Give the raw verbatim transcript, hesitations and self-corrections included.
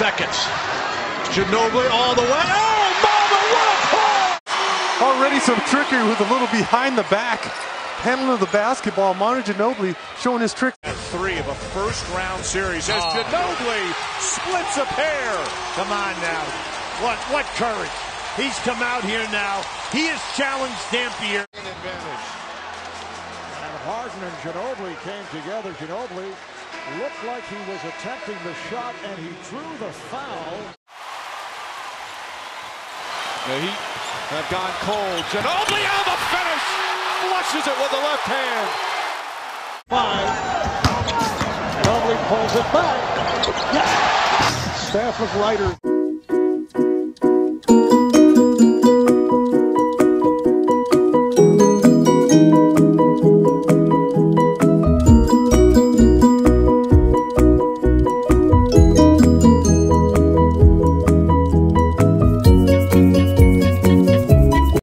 seconds. Ginobili all the way. Oh, mama, what a call! Already some trickery with a little behind the back handling of the basketball. Manu Ginobili showing his trick. Three of a first round series as oh. Ginobili splits a pair. Come on now. What what courage. He's come out here now. He has challenged Dampier. Advantage. And Harden and Ginobili came together. Ginobili looked like he was attempting the shot, and he drew the foul. The Heat have gone cold. Ginobili on the finish. Flushes it with the left hand. Five. Ginobili pulls it back. Yes! Staff of writers.